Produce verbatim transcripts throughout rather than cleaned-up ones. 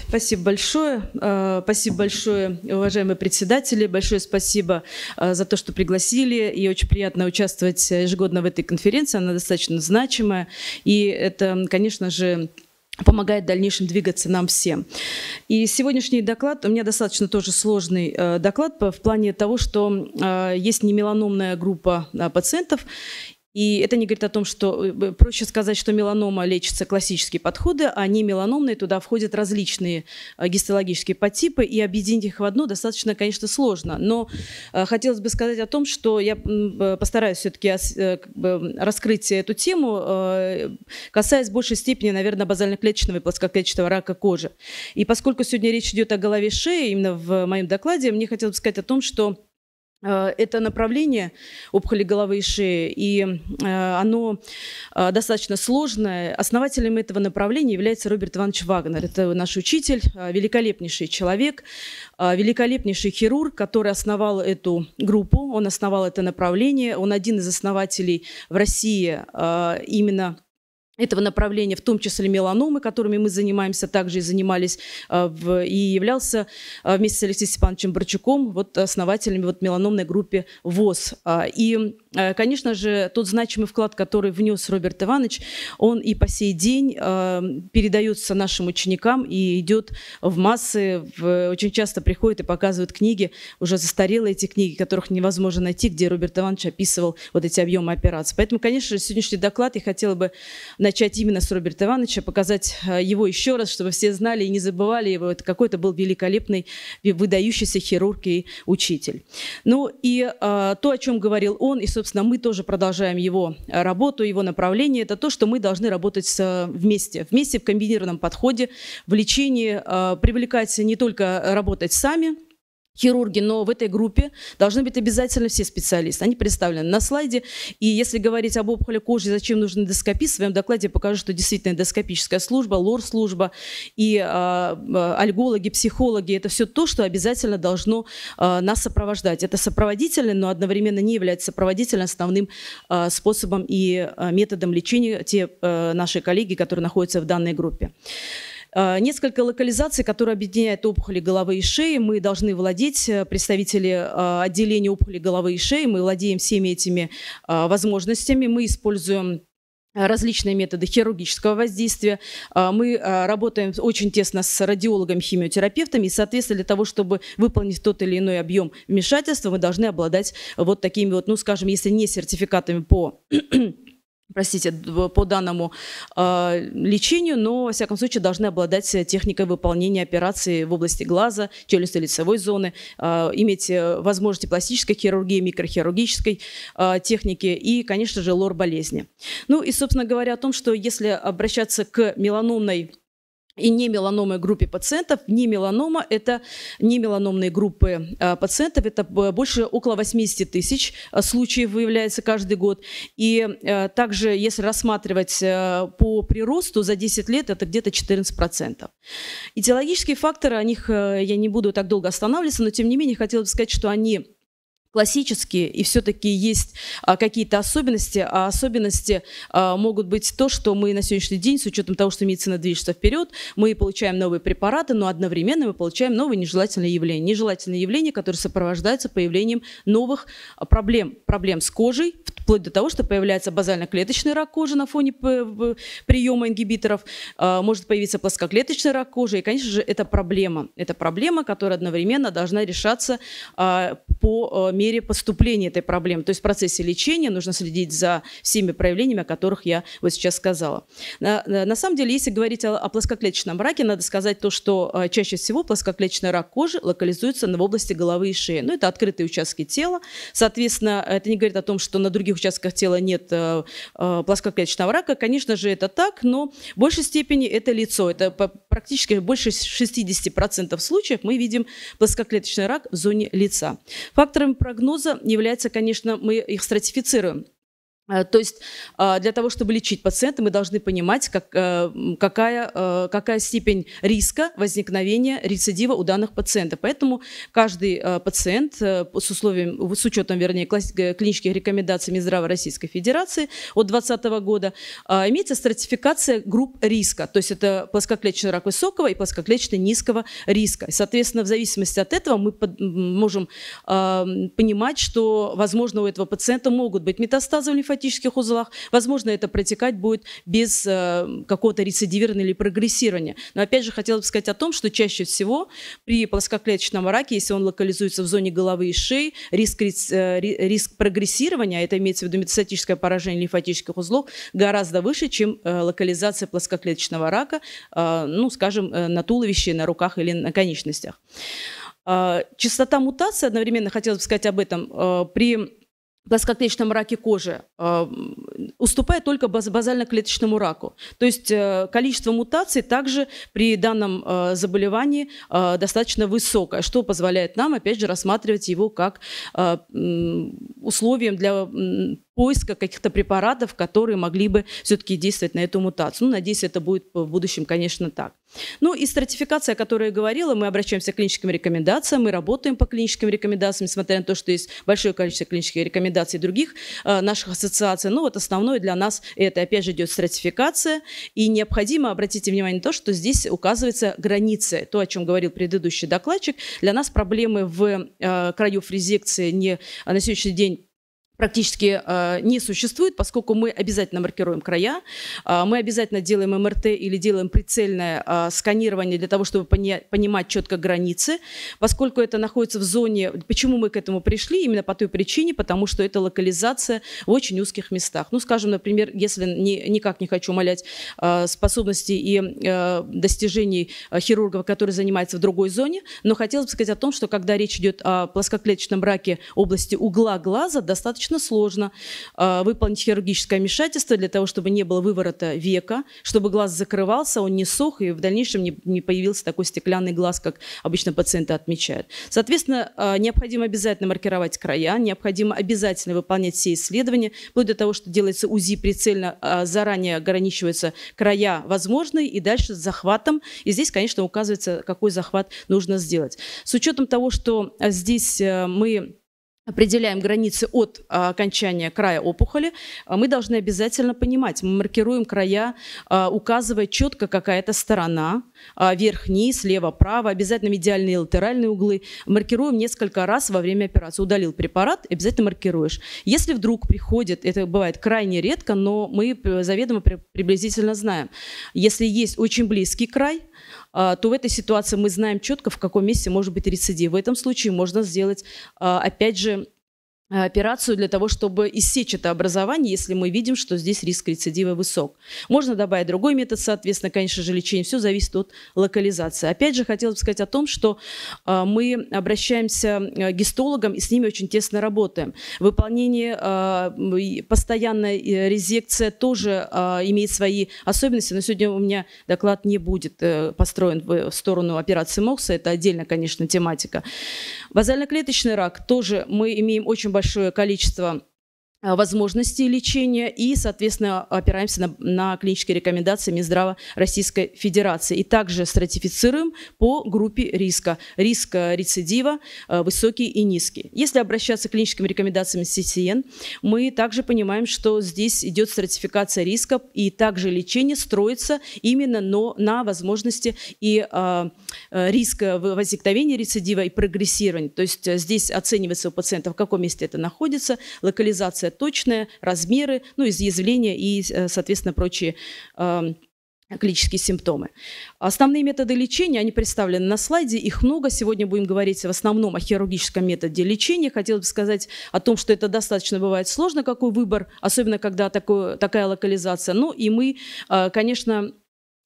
Спасибо большое. Спасибо большое, уважаемые председатели. Большое спасибо за то, что пригласили. И очень приятно участвовать ежегодно в этой конференции. Она достаточно значимая. И это, конечно же, помогает в дальнейшем двигаться нам всем. И сегодняшний доклад, у меня достаточно тоже сложный доклад в плане того, что есть немеланомная группа пациентов. И это не говорит о том, что проще сказать, что меланома лечится классические подходы, а не меланомные, туда входят различные гистологические подтипы, и объединить их в одно достаточно, конечно, сложно. Но хотелось бы сказать о том, что я постараюсь все-таки раскрыть эту тему, касаясь в большей степени, наверное, базально-клеточного и плоскоклеточного рака кожи. И поскольку сегодня речь идет о голове шеи, именно в моем докладе, мне хотелось бы сказать о том, что это направление опухоли головы и шеи, и оно достаточно сложное. Основателем этого направления является Роберт Иванович Вагнер. Это наш учитель, великолепнейший человек, великолепнейший хирург, который основал эту группу, он основал это направление. Он один из основателей в России именно этого направления, в том числе меланомы, которыми мы занимаемся, также и занимались, и являлся вместе с Алексеем Степановичем Борчуком вот, основателями вот, меланомной группы ВОС. И, конечно же, тот значимый вклад, который внес Роберт Иванович, он и по сей день передается нашим ученикам и идет в массы, в, очень часто приходят и показывают книги, уже застарелые эти книги, которых невозможно найти, где Роберт Иванович описывал вот эти объемы операций. Поэтому, конечно же, сегодняшний доклад я хотела бы начать именно с Роберта Ивановича, показать его еще раз, чтобы все знали и не забывали его. Это какой-то был великолепный, выдающийся хирург и учитель. Ну и а, то, о чем говорил он, и, собственно, мы тоже продолжаем его работу, его направление, это то, что мы должны работать с, вместе. Вместе в комбинированном подходе, в лечении, а, привлекать не только работать сами, хирурги, но в этой группе должны быть обязательно все специалисты. Они представлены на слайде. И если говорить об опухоли кожи, зачем нужен эндоскопист, в своем докладе я покажу, что действительно эндоскопическая служба, лор-служба и а, альгологи, психологи – это все то, что обязательно должно а, нас сопровождать. Это сопроводительно, но одновременно не является сопроводительным основным а, способом и а, методом лечения те а, наши коллеги, которые находятся в данной группе. Несколько локализаций, которые объединяют опухоли головы и шеи, мы должны владеть, представители отделения опухоли головы и шеи, мы владеем всеми этими возможностями, мы используем различные методы хирургического воздействия. Мы работаем очень тесно с радиологами, химиотерапевтами, и, соответственно, для того, чтобы выполнить тот или иной объем вмешательства, мы должны обладать вот такими вот, ну, скажем, если не сертификатами по простите, по данному э, лечению, но, во всяком случае, должны обладать техникой выполнения операций в области глаза, челюстно-лицевой зоны, э, иметь возможности пластической хирургии, микрохирургической э, техники и, конечно же, лор-болезни. Ну и, собственно говоря, о том, что если обращаться к меланомной и не меланомной группе пациентов, не меланома, это не меланомные группы а, пациентов, это больше около восьмидесяти тысяч случаев выявляется каждый год. И а, также, если рассматривать а, по приросту за десять лет, это где-то четырнадцать процентов. Этиологические факторы, о них а, я не буду так долго останавливаться, но тем не менее хотела бы сказать, что они классические, и все-таки есть а, какие-то особенности, а особенности а, могут быть то, что мы на сегодняшний день, с учетом того, что медицина движется вперед, мы получаем новые препараты, но одновременно мы получаем новые нежелательные явления. Нежелательные явления, которые сопровождаются появлением новых проблем. Проблем с кожей, вплоть до того, что появляется базально-клеточный рак кожи на фоне приема ингибиторов, а, может появиться плоскоклеточный рак кожи, и, конечно же, это проблема. Это проблема, которая одновременно должна решаться а, по мере поступления этой проблемы. То есть в процессе лечения нужно следить за всеми проявлениями, о которых я вот сейчас сказала. На, на самом деле, если говорить о, о плоскоклеточном раке, надо сказать то, что а, чаще всего плоскоклеточный рак кожи локализуется в области головы и шеи. Ну, это открытые участки тела. Соответственно, это не говорит о том, что на других участках тела нет а, а, плоскоклеточного рака. Конечно же, это так, но в большей степени это лицо. Это по, практически больше шестидесяти процентов случаев мы видим плоскоклеточный рак в зоне лица. Факторами прогноза является, конечно, мы их стратифицируем. То есть для того, чтобы лечить пациента, мы должны понимать, как, какая, какая степень риска возникновения рецидива у данных пациентов. Поэтому каждый пациент с условием, с учетом, вернее, клинических рекомендаций Минздрава Российской Федерации от две тысячи двадцатого года, имеется стратификация групп риска. То есть это плоскоклеточный рак высокого и плоскоклеточный низкого риска. И, соответственно, в зависимости от этого мы можем понимать, что, возможно, у этого пациента могут быть метастазы в лимфатических узлах, возможно, это протекать будет без э, какого-то рецидивирования или прогрессирования. Но опять же хотела бы сказать о том, что чаще всего при плоскоклеточном раке, если он локализуется в зоне головы и шеи, риск, э, риск прогрессирования, это имеется в виду метастатическое поражение лимфатических узлов, гораздо выше, чем э, локализация плоскоклеточного рака, э, ну, скажем, э, на туловище, на руках или на конечностях. Э, частота мутаций, одновременно хотела бы сказать об этом, э, при плоскоклеточном раке кожи э, уступает только баз базально-клеточному раку. То есть э, количество мутаций также при данном э, заболевании э, достаточно высокое, что позволяет нам, опять же, рассматривать его как э, условием для э, поиска каких-то препаратов, которые могли бы все-таки действовать на эту мутацию. Ну, надеюсь, это будет в будущем, конечно, так. Ну и стратификация, о которой я говорила, мы обращаемся к клиническим рекомендациям, мы работаем по клиническим рекомендациям, несмотря на то, что есть большое количество клинических рекомендаций других э, наших ассоциаций. Но вот основное для нас это, опять же, идет стратификация. И необходимо обратить внимание на то, что здесь указывается границы. То, о чем говорил предыдущий докладчик. Для нас проблемы в э, краев резекции не, на сегодняшний день практически э, не существует, поскольку мы обязательно маркируем края, э, мы обязательно делаем эм эр тэ или делаем прицельное э, сканирование для того, чтобы пони понимать четко границы, поскольку это находится в зоне. Почему мы к этому пришли? Именно по той причине, потому что это локализация в очень узких местах. Ну, скажем, например, если не, никак не хочу умалять э, способности и э, достижений э, хирургов, которые занимаются в другой зоне, но хотелось бы сказать о том, что когда речь идет о плоскоклеточном раке области угла глаза, достаточно сложно э, выполнить хирургическое вмешательство для того, чтобы не было выворота века, чтобы глаз закрывался, он не сох, и в дальнейшем не, не появился такой стеклянный глаз, как обычно пациенты отмечают. Соответственно, э, необходимо обязательно маркировать края, необходимо обязательно выполнять все исследования, вплоть до того, что делается УЗИ прицельно, э, заранее ограничиваются края возможные, и дальше с захватом. И здесь, конечно, указывается, какой захват нужно сделать. С учетом того, что здесь э, мы определяем границы от а, окончания края опухоли, а, мы должны обязательно понимать, мы маркируем края, а, указывая четко какая-то сторона, а, вверх-вниз, лево-право, обязательно медиальные и латеральные углы, маркируем несколько раз во время операции. Удалил препарат, обязательно маркируешь. Если вдруг приходит, это бывает крайне редко, но мы заведомо при, приблизительно знаем, если есть очень близкий край, то в этой ситуации мы знаем четко, в каком месте может быть рецидив. В этом случае можно сделать, опять же, операцию для того, чтобы иссечь это образование, если мы видим, что здесь риск рецидива высок. Можно добавить другой метод, соответственно, конечно же, лечение. Все зависит от локализации. Опять же, хотела бы сказать о том, что э, мы обращаемся к гистологам и с ними очень тесно работаем. Выполнение, э, постоянная резекция тоже э, имеет свои особенности, но сегодня у меня доклад не будет э, построен в, в сторону операции МОКСа, это отдельно, конечно, тематика. Базально-клеточный рак тоже мы имеем очень большое большое количество возможностей лечения и, соответственно, опираемся на, на клинические рекомендации Минздрава Российской Федерации. И также стратифицируем по группе риска. Риск рецидива высокий и низкий. Если обращаться к клиническим рекомендациям си си эн, мы также понимаем, что здесь идет стратификация риска, и также лечение строится именно но, на возможности и э, риска возникновения рецидива и прогрессирования. То есть здесь оценивается у пациента, в каком месте это находится, локализация точные, размеры, ну, изъязвления и, соответственно, прочие э, клинические симптомы. Основные методы лечения, они представлены на слайде, их много. Сегодня будем говорить в основном о хирургическом методе лечения. Хотелось бы сказать о том, что это достаточно бывает сложно, какой выбор, особенно когда такой, такая локализация. Ну и мы, э, конечно,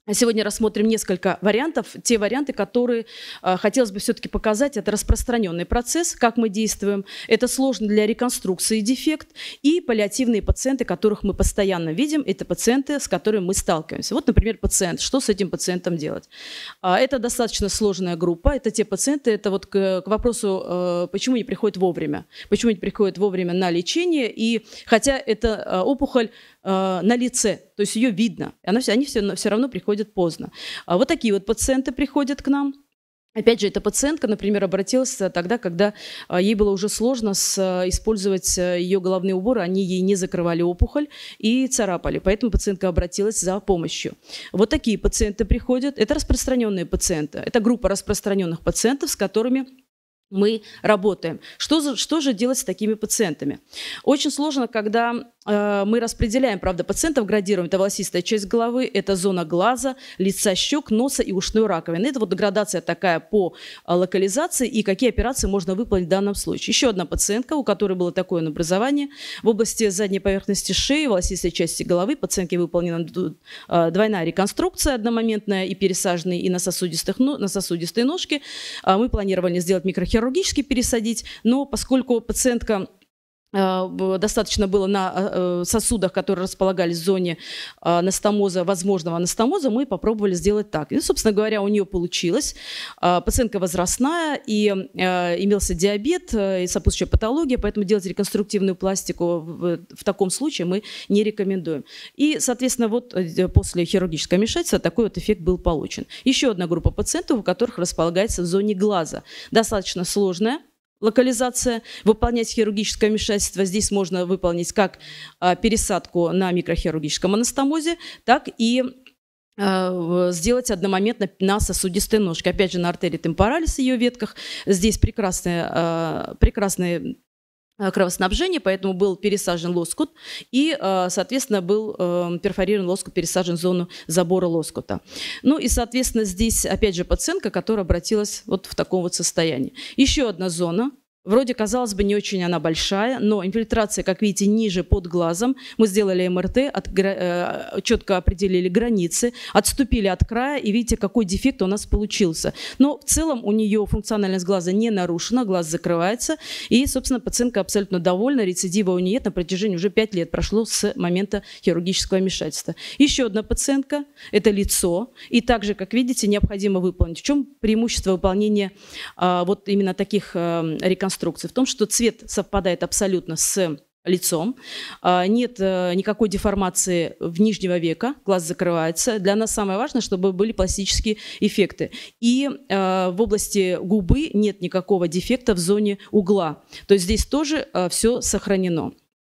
Сегодня рассмотрим несколько вариантов. Те варианты, которые э, хотелось бы все-таки показать, это распространенный процесс, как мы действуем. Это сложный для реконструкции дефект. И паллиативные пациенты, которых мы постоянно видим, это пациенты, с которыми мы сталкиваемся. Вот, например, пациент. Что с этим пациентом делать? Э, это достаточно сложная группа. Это те пациенты, это вот к, к вопросу, э, почему не приходят вовремя. Почему не приходят вовремя на лечение. И хотя это э, опухоль на лице, то есть ее видно, она, они все, все равно приходят поздно. Вот такие вот пациенты приходят к нам. Опять же, эта пациентка, например, обратилась тогда, когда ей было уже сложно с, использовать ее головные уборы, они ей не закрывали опухоль и царапали, поэтому пациентка обратилась за помощью. Вот такие пациенты приходят, это распространенные пациенты, это группа распространенных пациентов, с которыми мы работаем. Что, за, что же делать с такими пациентами? Очень сложно, когда э, мы распределяем, правда, пациентов, градируем. Это волосистая часть головы, это зона глаза, лица, щек, носа и ушной раковины. Это вот градация такая по э, локализации и какие операции можно выполнить в данном случае. Еще одна пациентка, у которой было такое образование в области задней поверхности шеи, волосистой части головы. Пациентке выполнена э, двойная реконструкция, одномоментная и пересаженные, и на, сосудистых, на сосудистые ножки. Э, мы планировали сделать микрохирургию, хирургически пересадить, но поскольку пациентка э, достаточно было на э, сосудах, которые располагались в зоне э, анастомоза, возможного анастомоза, мы попробовали сделать так. И, собственно говоря, у нее получилось. Э, пациентка возрастная, и э, имелся диабет, э, и сопутствующая патология, поэтому делать реконструктивную пластику в, в таком случае мы не рекомендуем. И, соответственно, вот э, после хирургического вмешательства такой вот эффект был получен. Еще одна группа пациентов, у которых располагается в зоне глаза. Достаточно сложная локализация. Выполнять хирургическое вмешательство здесь можно выполнить как а, пересадку на микрохирургическом анастомозе, так и а, сделать одномоментно на сосудистой ножке. Опять же, на артерии темпоралис, ее ветках. Здесь прекрасные, а, прекрасные кровоснабжение, поэтому был пересажен лоскут и, соответственно, был перфорирован лоскут, пересажен в зону забора лоскута. Ну и, соответственно, здесь, опять же, пациентка, которая обратилась вот в таком вот состоянии. Еще одна зона. Вроде, казалось бы, не очень она большая, но инфильтрация, как видите, ниже под глазом. Мы сделали эм эр тэ, от, э, четко определили границы, отступили от края, и видите, какой дефект у нас получился. Но в целом у нее функциональность глаза не нарушена, глаз закрывается, и, собственно, пациентка абсолютно довольна, рецидива у нее нет, на протяжении уже пяти лет прошло с момента хирургического вмешательства. Еще одна пациентка – это лицо, и также, как видите, необходимо выполнить. В чем преимущество выполнения а, вот именно таких а, реконструкций? В том, что цвет совпадает абсолютно с лицом, нет никакой деформации в нижнего века, глаз закрывается. Для нас самое важное, чтобы были пластические эффекты. И в области губы нет никакого дефекта в зоне угла. То есть здесь тоже все сохранено.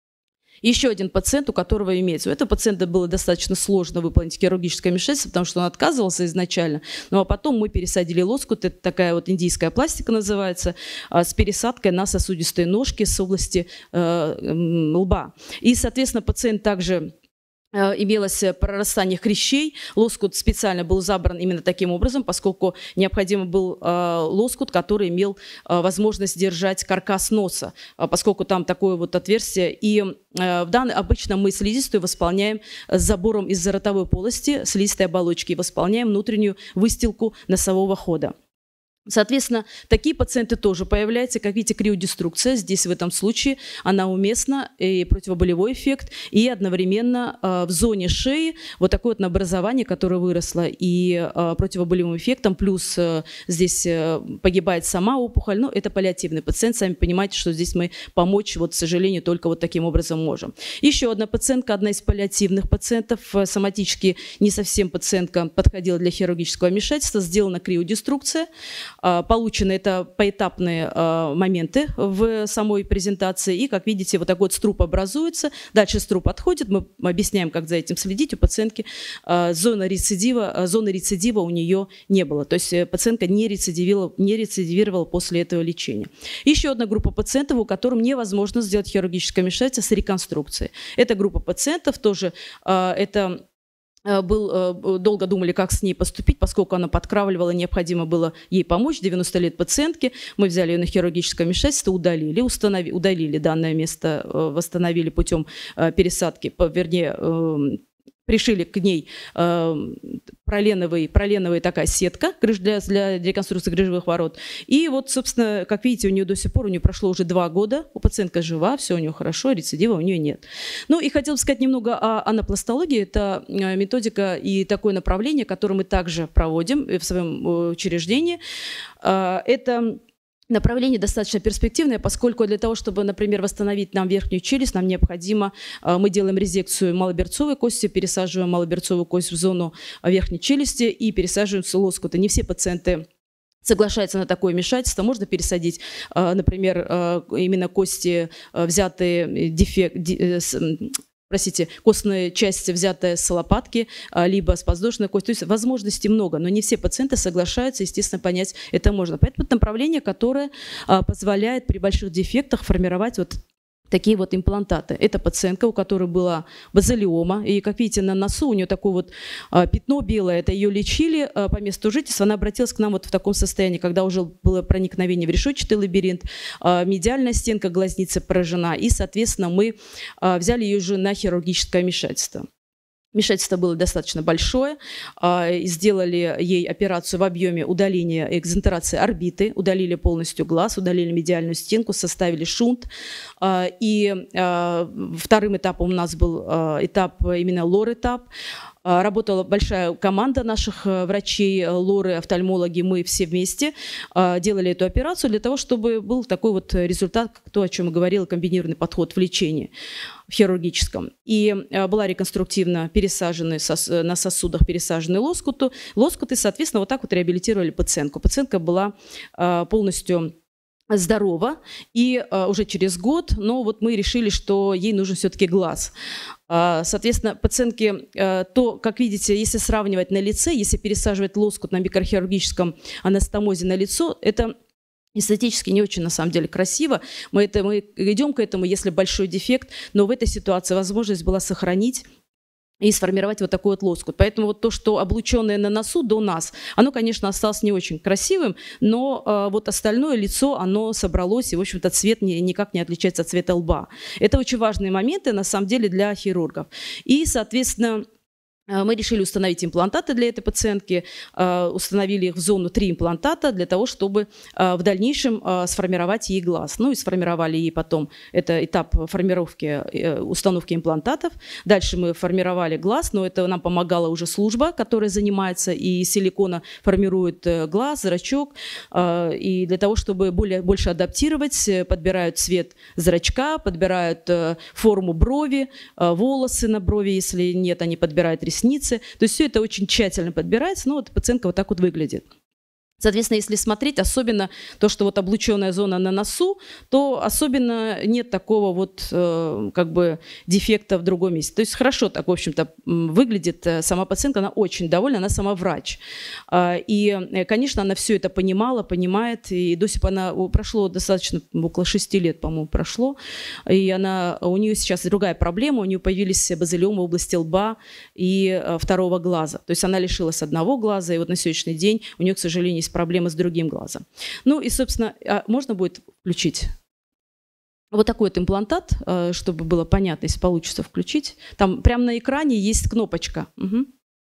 Еще один пациент, у которого имеется. У этого пациента было достаточно сложно выполнить хирургическое вмешательство, потому что он отказывался изначально. Ну а потом мы пересадили лоскут, это такая вот индийская пластика называется, с пересадкой на сосудистые ножки с области э, лба. И, соответственно, пациент также... имелось прорастание хрящей, лоскут специально был забран именно таким образом, поскольку необходим был э, лоскут, который имел э, возможность держать каркас носа, э, поскольку там такое вот отверстие. И э, в данном обычно мы слизистую восполняем с забором из ротовой полости, слизистой оболочки, и восполняем внутреннюю выстилку носового хода. Соответственно, такие пациенты тоже появляются. Как видите, криодеструкция здесь в этом случае, она уместна, и противоболевой эффект, и одновременно э, в зоне шеи вот такое вот образование, которое выросло, и э, противоболевым эффектом, плюс э, здесь э, погибает сама опухоль, но это паллиативный пациент, сами понимаете, что здесь мы помочь, вот, к сожалению, только вот таким образом можем. Еще одна пациентка, одна из паллиативных пациентов, соматически не совсем пациентка подходила для хирургического вмешательства, сделана криодеструкция. Получены это поэтапные моменты в самой презентации. И, как видите, вот такой вот струп образуется. Дальше струп отходит. Мы объясняем, как за этим следить. У пациентки зона рецидива, зоны рецидива у нее не было. То есть пациентка не рецидивировала, не рецидивировала после этого лечения. Еще одна группа пациентов, у которых невозможно сделать хирургическое вмешательство с реконструкцией. Эта группа пациентов тоже это... Был, долго думали, как с ней поступить, поскольку она подкравливала, необходимо было ей помочь. девяносто лет пациентки. Мы взяли ее на хирургическое вмешательство, удалили, установили, удалили данное место, восстановили путем пересадки, вернее, пришили к ней э, проленовый, проленовая такая сетка для, для реконструкции грыжевых ворот. И вот, собственно, как видите, у нее до сих пор, у нее прошло уже два года, у пациентка жива, все у нее хорошо, рецидива у нее нет. Ну и хотела бы сказать немного о анапластологии. Это методика и такое направление, которое мы также проводим в своем учреждении. Это направление достаточно перспективное, поскольку для того, чтобы, например, восстановить нам верхнюю челюсть, нам необходимо, мы делаем резекцию малоберцовой кости, пересаживаем малоберцовую кость в зону верхней челюсти и пересаживаем лоскуты. Не все пациенты соглашаются на такое вмешательство. Можно пересадить, например, именно кости, взятые дефект, простите, костная часть, взятая с лопатки, либо с подвздошной кости. То есть возможностей много, но не все пациенты соглашаются, естественно, понять это можно. Поэтому это направление, которое позволяет при больших дефектах формировать вот такие вот имплантаты. Это пациентка, у которой была базилиома, и, как видите, на носу у нее такое вот а, пятно белое, это ее лечили а, по месту жительства. Она обратилась к нам вот в таком состоянии, когда уже было проникновение в решетчатый лабиринт, а, медиальная стенка глазницы поражена, и, соответственно, мы а, взяли ее уже на хирургическое вмешательство. Вмешательство было достаточно большое. Сделали ей операцию в объеме удаления экзентерации орбиты, удалили полностью глаз, удалили медиальную стенку, составили шунт. И вторым этапом у нас был этап, именно лор-этап. Работала большая команда наших врачей, лоры, офтальмологи, мы все вместе делали эту операцию для того, чтобы был такой вот результат, то, о чем я говорила, комбинированный подход в лечении в хирургическом. И была реконструктивно пересажены на сосудах пересажены лоскуты, лоскуты, соответственно, вот так вот реабилитировали пациентку. Пациентка была полностью здорова, и uh, уже через год, но вот мы решили, что ей нужен все-таки глаз. Uh, соответственно, пациентки, uh, то, как видите, если сравнивать на лице, если пересаживать лоскут на микрохирургическом анастомозе на лицо, это эстетически не очень, на самом деле, красиво. Мы, это, мы идем к этому, если большой дефект, но в этой ситуации возможность была сохранить и сформировать вот такой вот лоскут. Поэтому вот то, что облученное на носу до нас, оно, конечно, осталось не очень красивым, но э, вот остальное лицо, оно собралось, и, в общем-то, цвет не, никак не отличается от цвета лба. Это очень важные моменты, на самом деле, для хирургов. И, соответственно, мы решили установить имплантаты для этой пациентки, установили их в зону три имплантата для того, чтобы в дальнейшем сформировать ей глаз. Ну и сформировали ей потом, это этап формировки, установки имплантатов. Дальше мы формировали глаз, но это нам помогала уже служба, которая занимается и силикона формирует глаз, зрачок. И для того, чтобы более, больше адаптировать, подбирают цвет зрачка, подбирают форму брови, волосы на брови, если нет, они подбирают ресницы. ресницы. То есть все это очень тщательно подбирается, но вот пациентка вот так вот выглядит. Соответственно, если смотреть, особенно то, что вот облученная зона на носу, то особенно нет такого вот э, как бы дефекта в другом месте. То есть хорошо так, в общем-то, выглядит сама пациентка, она очень довольна, она сама врач. А, и, конечно, она все это понимала, понимает, и до сих пор она, прошло достаточно, около шести лет, по-моему, прошло, и она, у нее сейчас другая проблема, у нее появились базилиомы в области лба и второго глаза. То есть она лишилась одного глаза, и вот на сегодняшний день у нее, к сожалению, есть проблемы с другим глазом. Ну и, собственно, можно будет включить вот такой вот имплантат, чтобы было понятно, если получится включить. Там прямо на экране есть кнопочка. Угу.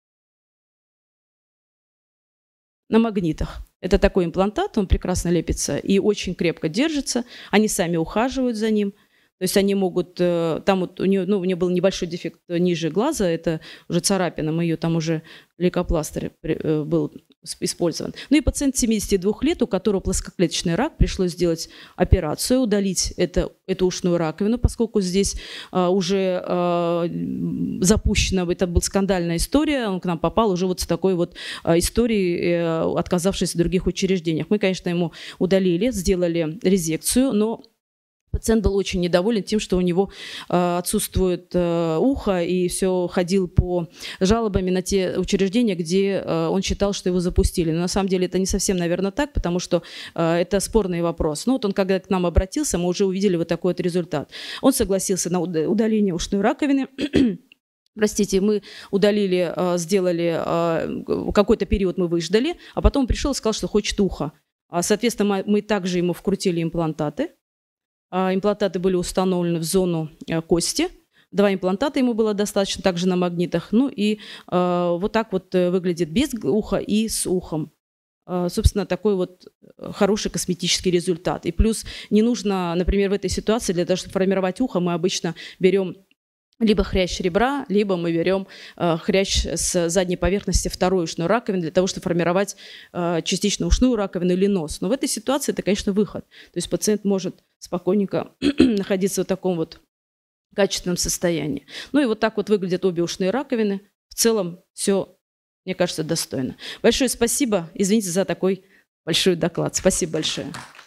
На магнитах. Это такой имплантат, он прекрасно лепится и очень крепко держится. Они сами ухаживают за ним. То есть они могут, там вот у нее, ну, у нее был небольшой дефект ниже глаза, это уже царапина, мы ее там уже лейкопластырь был использован. Ну и пациент семидесяти двух лет, у которого плоскоклеточный рак, пришлось сделать операцию, удалить это, эту ушную раковину, поскольку здесь а, уже а, запущена, это была скандальная история, он к нам попал уже вот с такой вот а, историей, а, отказавшись в других учреждениях. Мы, конечно, ему удалили, сделали резекцию, но пациент был очень недоволен тем, что у него э, отсутствует э, ухо, и все ходил по жалобами на те учреждения, где э, он считал, что его запустили. Но на самом деле это не совсем, наверное, так, потому что э, это спорный вопрос. Ну вот он, когда к нам обратился, мы уже увидели вот такой вот результат. Он согласился на удаление ушной раковины. Простите, мы удалили, э, сделали, э, какой-то период мы выждали, а потом он пришел и сказал, что хочет ухо. Соответственно, мы, мы также ему вкрутили имплантаты. Имплантаты были установлены в зону кости. Два имплантата ему было достаточно, также на магнитах. Ну и э, вот так вот выглядит без уха и с ухом. Э, собственно, такой вот хороший косметический результат. И плюс не нужно, например, в этой ситуации для того, чтобы формировать ухо, мы обычно берем либо хрящ ребра, либо мы берем э, хрящ с задней поверхности второй ушной раковины для того, чтобы формировать э, частично ушную раковину или нос. Но в этой ситуации это, конечно, выход. То есть пациент может спокойненько находиться в таком вот качественном состоянии. Ну и вот так вот выглядят обе ушные раковины. В целом все, мне кажется, достойно. Большое спасибо. Извините за такой большой доклад. Спасибо большое.